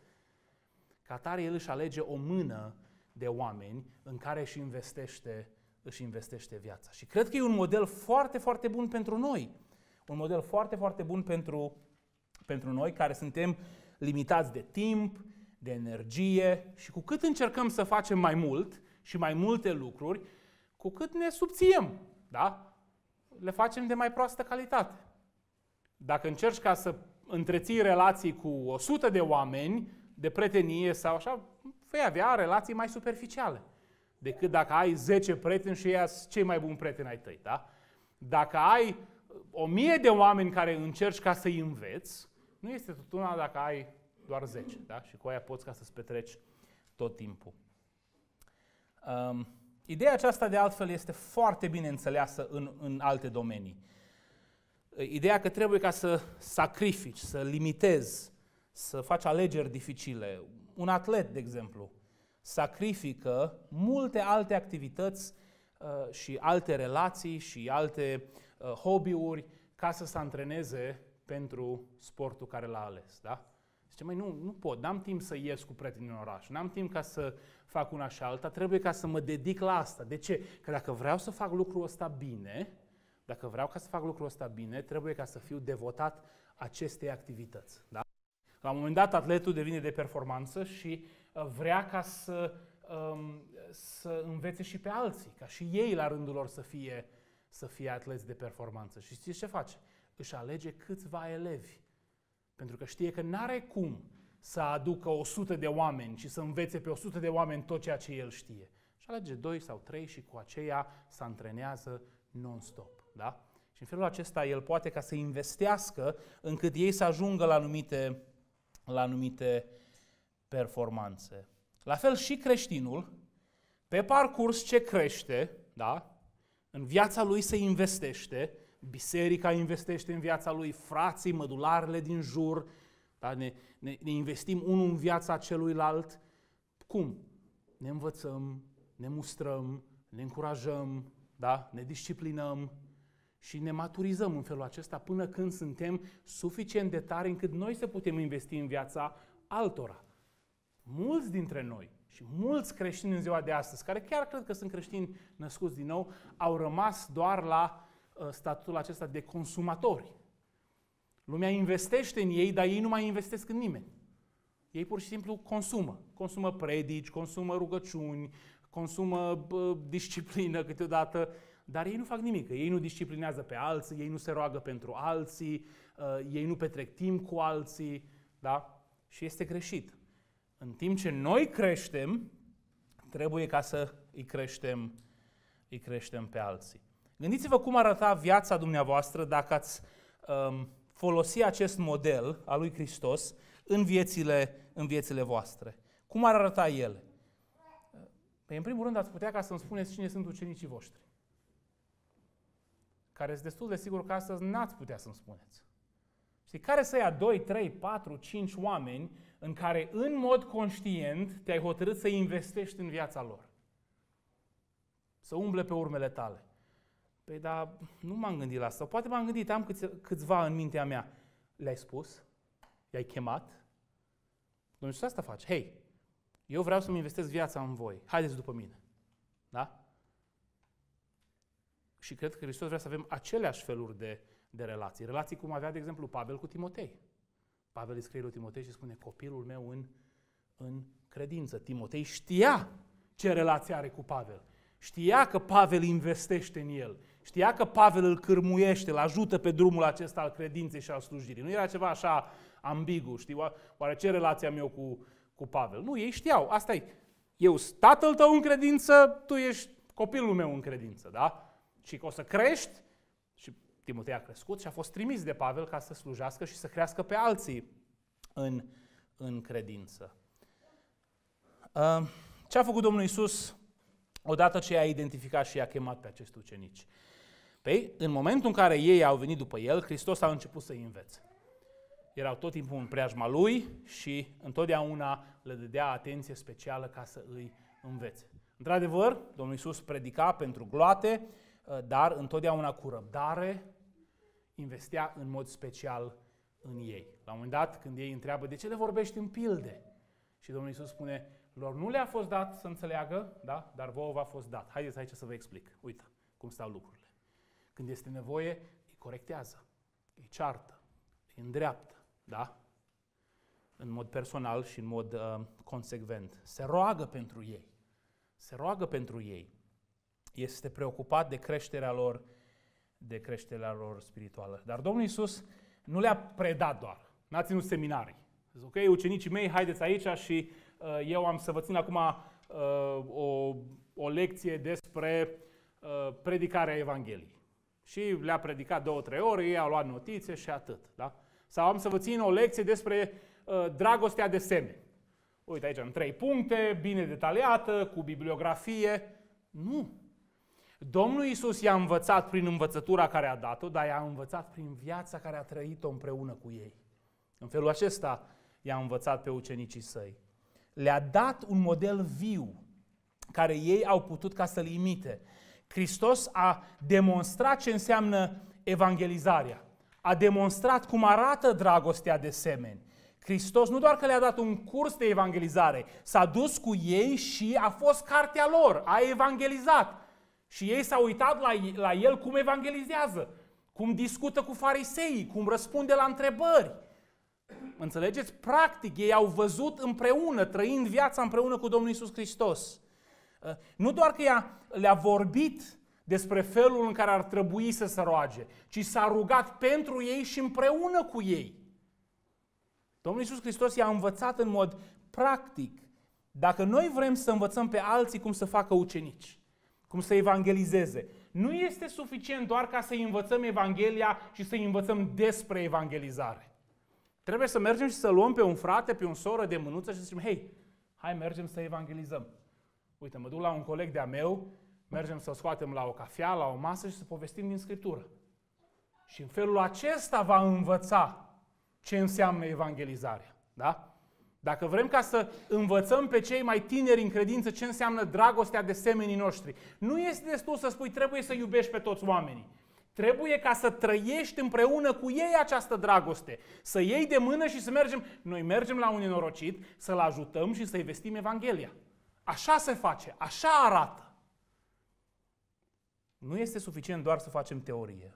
Ca tare El își alege o mână de oameni în care își investește, își investește viața. Și cred că e un model foarte, foarte bun pentru noi. Un model foarte, foarte bun pentru, pentru noi care suntem limitați de timp, de energie și cu cât încercăm să facem mai mult și mai multe lucruri, cu cât ne subțiem, da? Le facem de mai proastă calitate. Dacă încerci ca să întreții relații cu o sută de oameni, de prietenie sau așa, vei avea relații mai superficiale decât dacă ai zece prieteni și ei sunt cei mai buni prieteni ai tăi, da? Dacă ai o mie de oameni care încerci ca să-i înveți, nu este tot una dacă ai doar zece, da? Și cu aia poți ca să-ți petreci tot timpul. Um, ideea aceasta, de altfel, este foarte bine înțeleasă în, în alte domenii. Ideea că trebuie ca să sacrifici, să limitezi, să faci alegeri dificile. Un atlet, de exemplu, sacrifică multe alte activități uh, și alte relații și alte uh, hobby-uri ca să se antreneze pentru sportul care l-a ales. Da? Zice, măi, nu, nu pot, n-am timp să ies cu prietenii în oraș, n-am timp ca să fac una și alta, trebuie ca să mă dedic la asta. De ce? Că dacă vreau să fac lucrul ăsta bine, dacă vreau ca să fac lucrul ăsta bine, trebuie ca să fiu devotat acestei activități. Da? La un moment dat, atletul devine de performanță și vrea ca să, um, să învețe și pe alții, ca și ei la rândul lor să fie, să fie atleți de performanță. Și știți ce face? Își alege câțiva elevi. Pentru că știe că n-are cum să aducă o sută de oameni și să învețe pe o sută de oameni tot ceea ce el știe. Și alege doi sau trei și cu aceea se antrenează non-stop. Da? Și în felul acesta el poate ca să investească încât ei să ajungă la anumite, la anumite performanțe. La fel și creștinul, pe parcurs ce crește, da? În viața lui se investește, biserica investește în viața lui, frații, mădularele din jur, da? ne, ne, ne investim unul în viața celuilalt. Cum? Ne învățăm, ne mustrăm, ne încurajăm, da? Ne disciplinăm Și ne maturizăm în felul acesta până când suntem suficient de tari încât noi să putem investi în viața altora. Mulți dintre noi și mulți creștini în ziua de astăzi, care chiar cred că sunt creștini născuți din nou, au rămas doar la uh, statutul acesta de consumatori. Lumea investește în ei, dar ei nu mai investesc în nimeni. Ei pur și simplu consumă. Consumă predici, consumă rugăciuni, consumă bă, disciplină câteodată, dar ei nu fac nimic. Ei nu disciplinează pe alții, ei nu se roagă pentru alții, uh, ei nu petrec timp cu alții, da? Și este greșit. În timp ce noi creștem, trebuie ca să îi creștem, îi creștem pe alții. Gândiți-vă cum arăta viața dumneavoastră dacă ați um, folosi acest model al lui Hristos în viețile, în viețile voastre. Cum ar arăta ele? Păi, în primul rând, ați putea ca să-mi spuneți cine sunt ucenicii voștri. Care sunt destul de sigur că astăzi n-ați putea să-mi spuneți. Știi, care să ia doi, trei, patru, cinci oameni în care, în mod conștient, te-ai hotărât să investești în viața lor? Să umble pe urmele tale. Păi, dar nu m-am gândit la asta. Poate m-am gândit, am câți, câțiva în mintea mea. Le-ai spus? I-ai chemat? Domnul Iisus asta face. Hei, eu vreau să-mi investesc viața în voi. Haideți după mine. Da? Și cred că Hristos vrea să avem aceleași feluri de, de relații. Relații cum avea, de exemplu, Pavel cu Timotei. Pavel îi scrie lui Timotei și spune, copilul meu în, în credință. Timotei știa ce relație are cu Pavel. Știa că Pavel investește în el. Știa că Pavel îl cârmuiește, îl ajută pe drumul acesta al credinței și al slujirii. Nu era ceva așa ambigu, știi? Oare ce relația mea cu, cu Pavel? Nu, ei știau. Asta e. Eu sunt tatăl tău în credință, tu ești copilul meu în credință, da? Și că o să crești, și Timotei a crescut și a fost trimis de Pavel ca să slujească și să crească pe alții în, în credință. Ce a făcut Domnul Iisus odată ce i-a identificat și i-a chemat pe acești ucenici? Păi, în momentul în care ei au venit după el, Hristos a început să-i învețe. Erau tot timpul în preajma lui și întotdeauna le dădea atenție specială ca să îi învețe. Într-adevăr, Domnul Iisus predica pentru gloate, dar întotdeauna cu răbdare investea în mod special în ei. La un moment dat, când ei întreabă, de ce le vorbești în pilde? Și Domnul Iisus spune, lor nu le-a fost dat să înțeleagă, da? Dar vouă v-a fost dat. Haideți aici să vă explic. Uite cum stau lucrurile. Când este nevoie, îi corectează, îi ceartă, îi îndreaptă, da? În mod personal și în mod uh, consecvent. Se roagă pentru ei. Se roagă pentru ei. Este preocupat de creșterea lor, de creșterea lor spirituală. Dar Domnul Iisus nu le-a predat doar. N-a ținut seminarii. Zic, ok, ucenicii mei, haideți aici și uh, eu am să vă țin acum uh, o, o lecție despre uh, predicarea Evangheliei. Și le-a predicat două, trei ore, ei au luat notițe și atât. Da? Sau am să vă țin o lecție despre uh, dragostea de semeni. Uite aici, în trei puncte, bine detaliată, cu bibliografie. Nu. Domnul Iisus i-a învățat prin învățătura care a dat-o, dar i-a învățat prin viața care a trăit-o împreună cu ei. În felul acesta i-a învățat pe ucenicii săi. Le-a dat un model viu care ei au putut ca să-l imite. Hristos a demonstrat ce înseamnă evangelizarea. A demonstrat cum arată dragostea de semeni. Hristos nu doar că le-a dat un curs de evangelizare, s-a dus cu ei și a fost cartea lor, a evangelizat. Și ei s-au uitat la, la el cum evangelizează, cum discută cu fariseii, cum răspunde la întrebări. Înțelegeți? Practic, ei au văzut împreună, trăind viața împreună cu Domnul Iisus Hristos. Nu doar că ea le-a vorbit despre felul în care ar trebui să se roage, ci s-a rugat pentru ei și împreună cu ei. Domnul Iisus Hristos i-a învățat în mod practic. Dacă noi vrem să învățăm pe alții cum să facă ucenici, cum să evangelizeze, nu este suficient doar ca să învățăm Evanghelia și să învățăm despre evangelizare. Trebuie să mergem și să luăm pe un frate, pe o soră de mânuță și să zicem, hei, hai mergem să evangelizăm. Uite, mă duc la un coleg de-a meu, mergem să scoatem la o cafea, la o masă și să povestim din Scriptură. Și în felul acesta va învăța ce înseamnă evangelizarea. Da? Dacă vrem ca să învățăm pe cei mai tineri în credință ce înseamnă dragostea de semenii noștri, nu este destul să spui trebuie să iubești pe toți oamenii. Trebuie ca să trăiești împreună cu ei această dragoste. Să iei de mână și să mergem. Noi mergem la un nenorocit, să-l ajutăm și să-i vestim Evanghelia. Așa se face, așa arată. Nu este suficient doar să facem teorie.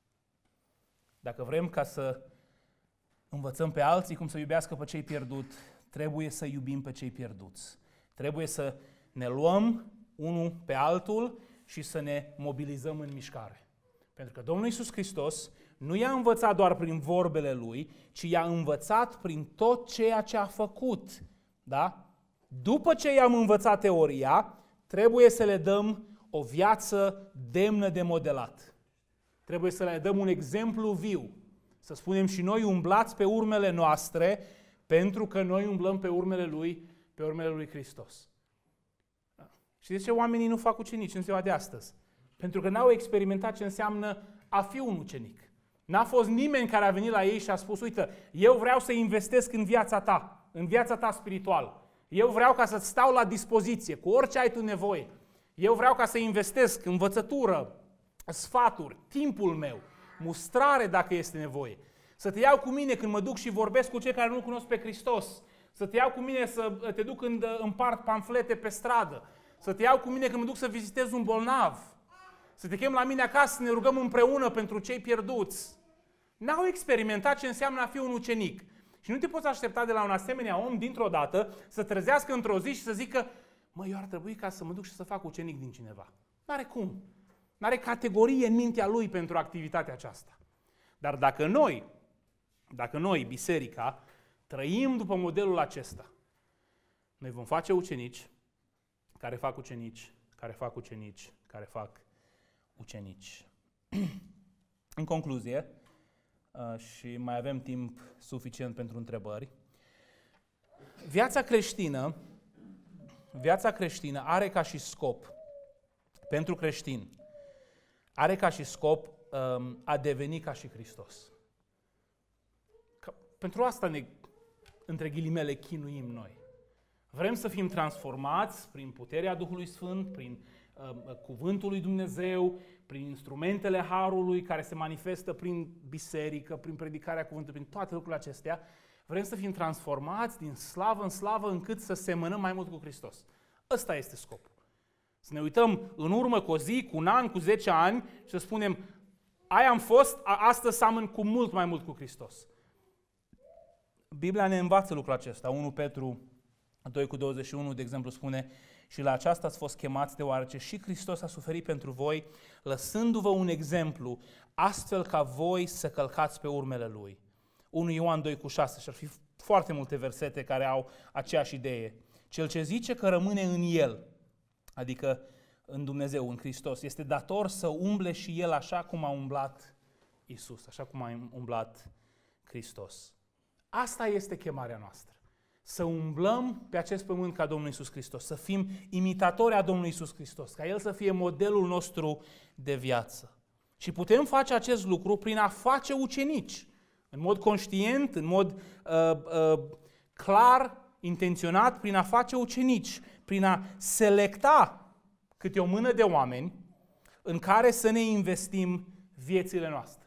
Dacă vrem ca să învățăm pe alții cum să iubească pe cei pierduți, trebuie să iubim pe cei pierduți. Trebuie să ne luăm unul pe altul și să ne mobilizăm în mișcare. Pentru că Domnul Iisus Hristos nu i-a învățat doar prin vorbele Lui, ci i-a învățat prin tot ceea ce a făcut. Da? După ce i-am învățat teoria, trebuie să le dăm o viață demnă de modelat. Trebuie să le dăm un exemplu viu. Să spunem și noi umblați pe urmele noastre, pentru că noi umblăm pe urmele Lui, pe urmele Lui Hristos. Și de ce oamenii nu fac ucenici în ziua de astăzi? Pentru că n-au experimentat ce înseamnă a fi un ucenic. N-a fost nimeni care a venit la ei și a spus, uite, eu vreau să investesc în viața ta, în viața ta spirituală. Eu vreau ca să-ți stau la dispoziție, cu orice ai tu nevoie. Eu vreau ca să investesc învățătură, sfaturi, timpul meu, mustrare dacă este nevoie. Să te iau cu mine când mă duc și vorbesc cu cei care nu cunosc pe Hristos. Să te iau cu mine să te duc când împart pamflete pe stradă. Să te iau cu mine când mă duc să vizitez un bolnav. Să te chem la mine acasă să ne rugăm împreună pentru cei pierduți. N-au experimentat ce înseamnă a fi un ucenic. Și nu te poți aștepta de la un asemenea om dintr-o dată să trezească într-o zi și să zică, mă, eu ar trebui ca să mă duc și să fac ucenic din cineva. N-are cum. N-are categorie în mintea lui pentru activitatea aceasta. Dar dacă noi, dacă noi, biserica, trăim după modelul acesta, noi vom face ucenici care fac ucenici, care fac ucenici, care fac ucenici. În concluzie, și mai avem timp suficient pentru întrebări, viața creștină, viața creștină are ca și scop, pentru creștin, are ca și scop um, a deveni ca și Hristos. Că pentru asta ne, între ghilimele, chinuim noi. Vrem să fim transformați prin puterea Duhului Sfânt, prin uh, cuvântul lui Dumnezeu, prin instrumentele Harului care se manifestă prin biserică, prin predicarea cuvântului, prin toate lucrurile acestea. Vrem să fim transformați din slavă în slavă încât să semănăm mai mult cu Hristos. Ăsta este scopul. Să ne uităm în urmă cu o zi, cu un an, cu zece ani și să spunem, aia am fost, astăzi seamăn cu mult mai mult cu Hristos. Biblia ne învață lucrul acesta. unu Petru doi cu douăzeci și unu, de exemplu, spune, și la aceasta ați fost chemați deoarece și Hristos a suferit pentru voi, lăsându-vă un exemplu, astfel ca voi să călcați pe urmele Lui. unu Ioan doi cu șase, și ar fi foarte multe versete care au aceeași idee. Cel ce zice că rămâne în El, adică în Dumnezeu, în Hristos, este dator să umble și El așa cum a umblat Iisus, așa cum a umblat Hristos. Asta este chemarea noastră. Să umblăm pe acest pământ ca Domnul Iisus Hristos, să fim imitatori a Domnului Iisus Hristos, ca El să fie modelul nostru de viață. Și putem face acest lucru prin a face ucenici, în mod conștient, în mod uh, uh, clar, intenționat, prin a face ucenici, prin a selecta câte o mână de oameni în care să ne investim viețile noastre.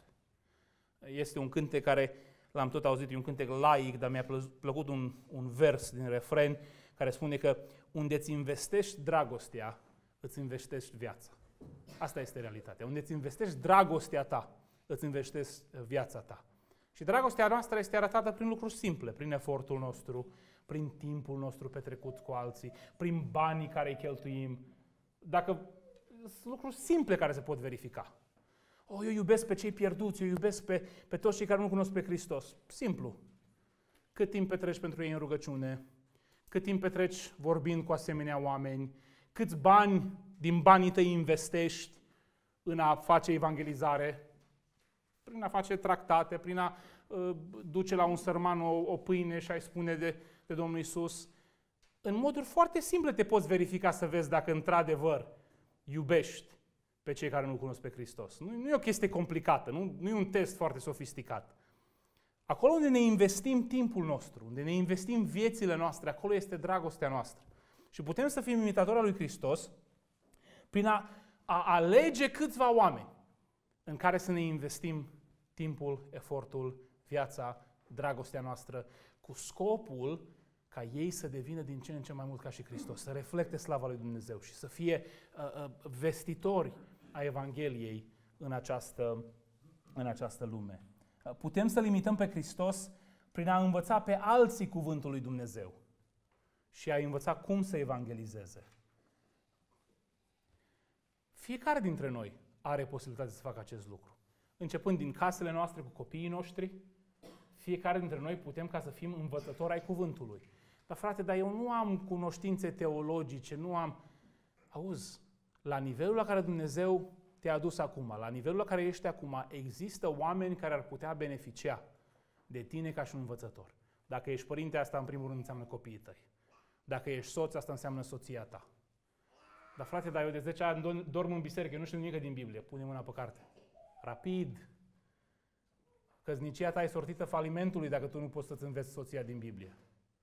Este un cântec care l-am tot auzit, e un cântec laic, dar mi-a plăcut un, un vers din refren care spune că unde îți investești dragostea, îți investești viața. Asta este realitatea. Unde îți investești dragostea ta, îți investești viața ta. Și dragostea noastră este arătată prin lucruri simple, prin efortul nostru, prin timpul nostru petrecut cu alții, prin banii care îi cheltuim. Dacă sunt lucruri simple care se pot verifica. Oh, eu iubesc pe cei pierduți, eu iubesc pe, pe toți cei care nu cunosc pe Hristos. Simplu. Cât timp petreci pentru ei în rugăciune? Cât timp petreci vorbind cu asemenea oameni? Câți bani din banii tăi investești în a face evangelizare? Prin a face tractate, prin a uh, duce la un sărman o, o pâine și a-i spune de, de Domnul Iisus. În moduri foarte simple te poți verifica să vezi dacă într-adevăr iubești pe cei care nu-L cunosc pe Hristos. Nu, nu e o chestie complicată, nu, nu e un test foarte sofisticat. Acolo unde ne investim timpul nostru, unde ne investim viețile noastre, acolo este dragostea noastră. Și putem să fim imitatori al lui Hristos prin a, a alege câțiva oameni în care să ne investim timpul, efortul, viața, dragostea noastră, cu scopul ca ei să devină din ce în ce mai mult ca și Hristos, să reflecte slava lui Dumnezeu și să fie uh, uh, vestitori a Evangheliei în această, în această lume. Uh, putem să limităm pe Hristos prin a învăța pe alții cuvântul lui Dumnezeu și a învăța cum să evangelizeze. Fiecare dintre noi are posibilitatea să facă acest lucru. Începând din casele noastre cu copiii noștri, fiecare dintre noi putem ca să fim învățători ai cuvântului. Dar frate, dar eu nu am cunoștințe teologice, nu am... Auzi, la nivelul la care Dumnezeu te-a adus acum, la nivelul la care ești acum, există oameni care ar putea beneficia de tine ca și un învățător. Dacă ești părinte, asta în primul rând înseamnă copiii tăi. Dacă ești soț, asta înseamnă soția ta. Dar frate, dar eu de zece ani dorm în biserică, eu nu știu nimic din Biblie, pune mâna pe carte. Rapid! Căsnicia ta e sortită falimentului dacă tu nu poți să-ți înveți soția din Biblie.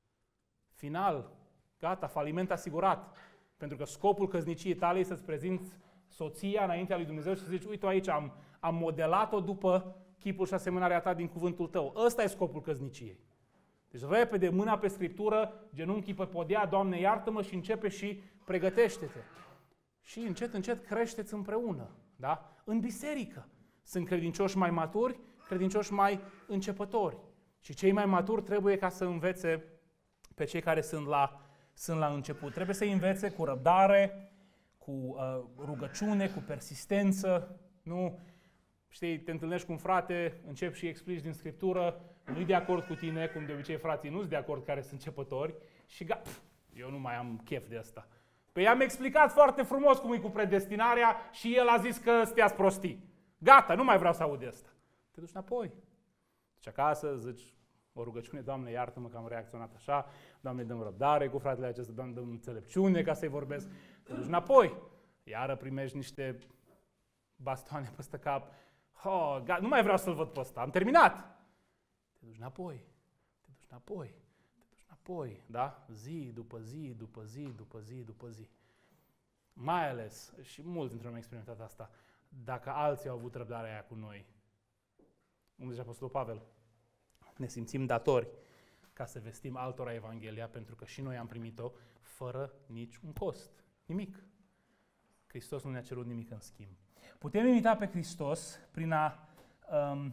Final, gata, faliment asigurat. Pentru că scopul căsniciei tale e să-ți prezinți soția înaintea lui Dumnezeu și să zici, uite aici, am, am modelat-o după chipul și asemănarea ta din cuvântul tău. Ăsta e scopul căsniciei. Deci repede, mâna pe Scriptură, genunchii pe podea, Doamne iartă-mă, și începe și pregătește-te. Și încet, încet creșteți împreună. Da? În biserică. Sunt credincioși mai maturi, credincioși mai începători. Și cei mai maturi trebuie ca să învețe pe cei care sunt la, sunt la început. Trebuie să învețe cu răbdare, cu uh, rugăciune, cu persistență. Nu, știi, te întâlnești cu un frate, începi și explici din Scriptură, nu-i de acord cu tine, cum de obicei frații nu sunt de acord care sunt începători, și gata, eu nu mai am chef de asta. Păi i-am explicat foarte frumos cum e cu predestinarea și el a zis că stea-ți prostii. Gata, nu mai vreau să aud de asta. Te duci înapoi. Deci acasă zici o rugăciune, Doamne, iartă-mă că am reacționat așa, Doamne, dăm răbdare cu fratele acesta, Doamne, dăm înțelepciune ca să-i vorbesc. Te duci înapoi. Iară primești niște bastoane peste cap. Oh, gata, nu mai vreau să-l văd pe ăsta, am terminat. Te duci înapoi. Te duci înapoi. Te duci înapoi, da? Zi după zi, după zi, după zi, după zi. Mai ales, și mulți dintre noi am experimentat asta, dacă alții au avut răbdarea aia cu noi. Unde zice Apostolul Pavel? Ne simțim datori ca să vestim altora Evanghelia, pentru că și noi am primit-o fără niciun cost. Nimic. Hristos nu ne-a cerut nimic în schimb. Putem imita pe Hristos prin a um,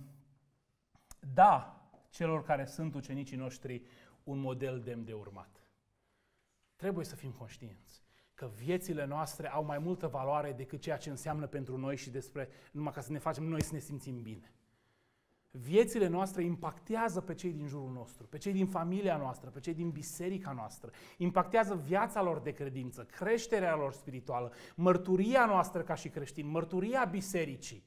da celor care sunt ucenicii noștri un model demn de urmat. Trebuie să fim conștienți că viețile noastre au mai multă valoare decât ceea ce înseamnă pentru noi și despre numai ca să ne facem noi să ne simțim bine. Viețile noastre impactează pe cei din jurul nostru, pe cei din familia noastră, pe cei din biserica noastră. Impactează viața lor de credință, creșterea lor spirituală, mărturia noastră ca și creștini, mărturia bisericii.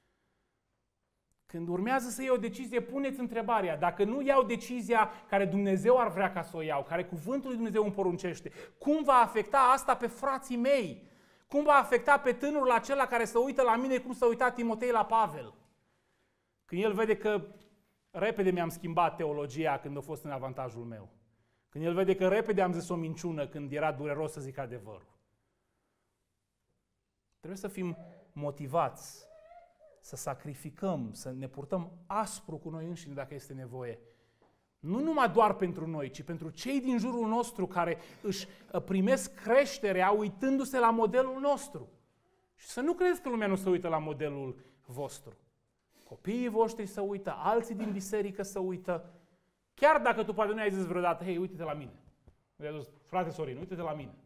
Când urmează să iei o decizie, puneți întrebarea, dacă nu iau decizia care Dumnezeu ar vrea ca să o iau, care cuvântul lui Dumnezeu îmi poruncește, cum va afecta asta pe frații mei? Cum va afecta pe tânărul acela care se uită la mine cum s-a uitat Timotei la Pavel? Când el vede că repede mi-am schimbat teologia când a fost în avantajul meu. Când el vede că repede am zis o minciună când era dureros să zic adevărul. Trebuie să fim motivați, să sacrificăm, să ne purtăm aspru cu noi înșine dacă este nevoie. Nu numai doar pentru noi, ci pentru cei din jurul nostru care își primesc creșterea uitându-se la modelul nostru. Și să nu credeți că lumea nu se uită la modelul vostru. Copiii voștri se uită, alții din biserică se uită. Chiar dacă tu poate nu ai zis vreodată, hei, uite-te la mine. I-a zis, frate Sorin, uite-te la mine.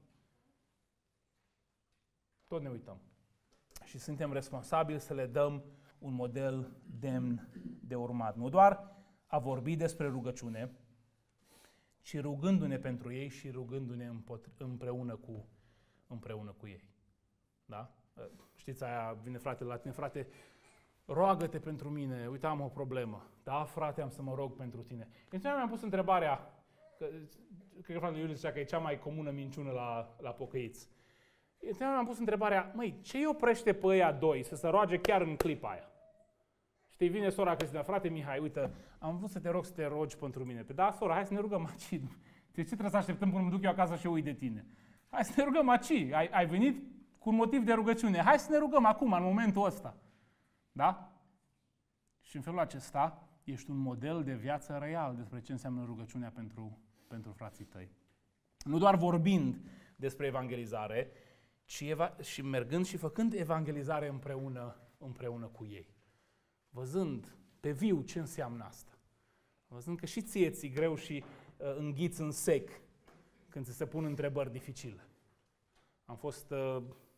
Tot ne uităm. Și suntem responsabili să le dăm un model demn de urmat. Nu doar a vorbi despre rugăciune, ci rugându-ne pentru ei și rugându-ne împreună cu, împreună cu ei. Da? Știți aia, vine fratele la tine, frate, roagă-te pentru mine, uite, am o problemă. Da, frate, am să mă rog pentru tine. Întotdeauna mi-am pus întrebarea, că, cred că fratele Iuliu zicea că e cea mai comună minciună la, la pocăiți. Întotdeauna mi-am pus întrebarea, măi, ce îi oprește pe ăia doi să se roage chiar în clipa aia? Știi, vine sora Cristina, frate Mihai, uite, am vrut să te rog să te rogi pentru mine. Pe da, sora, hai să ne rugăm aici. De ce trebuie să așteptăm până mă duc eu acasă și eu uit de tine? Hai să ne rugăm aici. Ai, ai venit cu un motiv de rugăciune. Hai să ne rugăm acum, în momentul ăsta. Da? Și în felul acesta ești un model de viață real despre ce înseamnă rugăciunea pentru, pentru frații tăi. Nu doar vorbind despre evangelizare, ci eva- și mergând și făcând evangelizare împreună, împreună cu ei. Văzând pe viu ce înseamnă asta. Văzând că și ție ți-e greu și uh, înghiți în sec când ți se pun întrebări dificile. Am fost uh,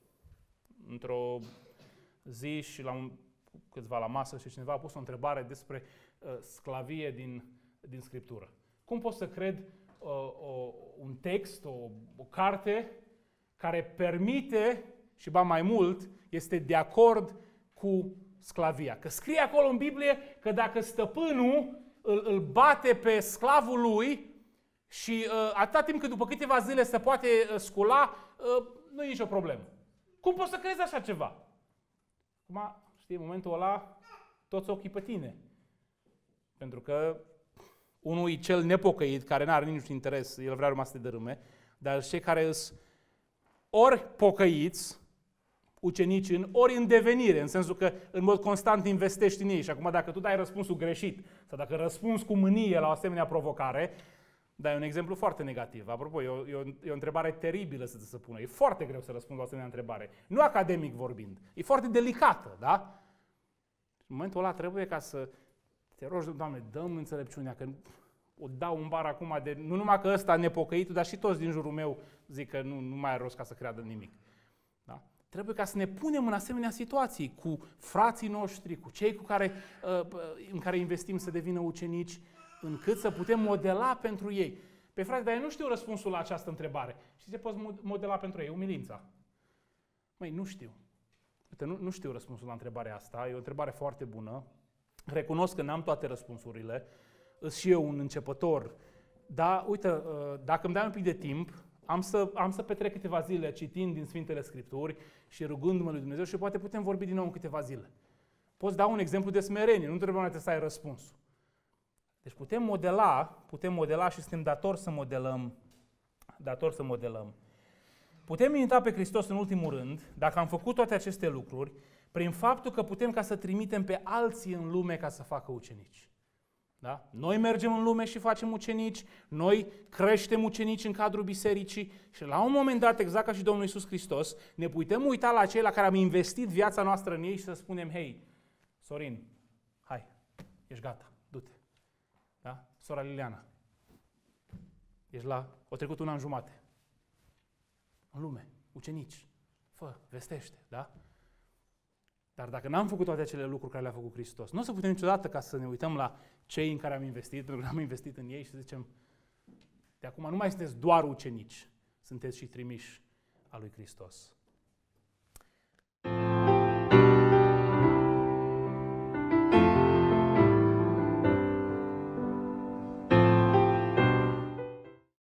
într-o zi și la un, câțiva la masă și cineva a pus o întrebare despre uh, sclavie din, din Scriptură. Cum pot să cred uh, o, un text, o, o carte care permite, și ba mai mult, este de acord cu sclavia? Că scrie acolo în Biblie că dacă stăpânul îl, îl bate pe sclavul lui și uh, atâta timp cât după câteva zile se poate uh, scula, uh, nu e nicio problemă. Cum poți să crezi așa ceva? Acum, știi, în momentul ăla, toți ochii pe tine. Pentru că unul e cel nepocăit, care n-are niciun interes, el vrea numai să te dărâme, dar cei care sunt ori pocăiți, ucenici în, ori în devenire, în sensul că în mod constant investești în ei. Și acum dacă tu dai răspunsul greșit, sau dacă răspunzi cu mânie la o asemenea provocare, dai un exemplu foarte negativ. Apropo, e o, e o, e o întrebare teribilă să ți se pună. E foarte greu să răspunzi la o asemenea întrebare. Nu academic vorbind. E foarte delicată, da? În momentul ăla trebuie ca să te rogi, Doamne, dă-mi înțelepciunea, că o dau un bar acum de... Nu numai că ăsta nepocăitul, dar și toți din jurul meu zic că nu, nu mai are rost ca să creadă nimic. Da? Trebuie ca să ne punem în asemenea situații cu frații noștri, cu cei cu care, în care investim să devină ucenici, încât să putem modela pentru ei. Pe frate, dar eu nu știu răspunsul la această întrebare. Și ce poți modela pentru ei? Umilința. Măi, nu știu. Uite, nu, nu știu răspunsul la întrebarea asta. E o întrebare foarte bună. Recunosc că n-am toate răspunsurile. Sunt și eu un începător. Dar, uite, dacă îmi dai un pic de timp, am să, am să petrec câteva zile citind din Sfintele Scripturi și rugându-mă lui Dumnezeu și poate putem vorbi din nou în câteva zile. Poți da un exemplu de smerenie, nu trebuie să ai răspunsul. Deci putem modela, putem modela și suntem datori să modelăm, datori să modelăm. Putem imita pe Hristos în ultimul rând, dacă am făcut toate aceste lucruri, prin faptul că putem ca să trimitem pe alții în lume ca să facă ucenici. Da? Noi mergem în lume și facem ucenici, noi creștem ucenici în cadrul bisericii și la un moment dat, exact ca și Domnul Iisus Hristos, ne putem uita la cei la care am investit viața noastră în ei și să spunem, hei, Sorin, hai, ești gata, du-te. Da? Sora Liliana, ești la, o trecut un an jumate. În lume, ucenici, fă, vestește, da? Dar dacă n-am făcut toate acele lucruri care le-a făcut Hristos, nu o să putem niciodată ca să ne uităm la cei în care am investit, pentru că am investit în ei și să zicem, de acum nu mai sunteți doar ucenici, sunteți și trimiși a lui Hristos.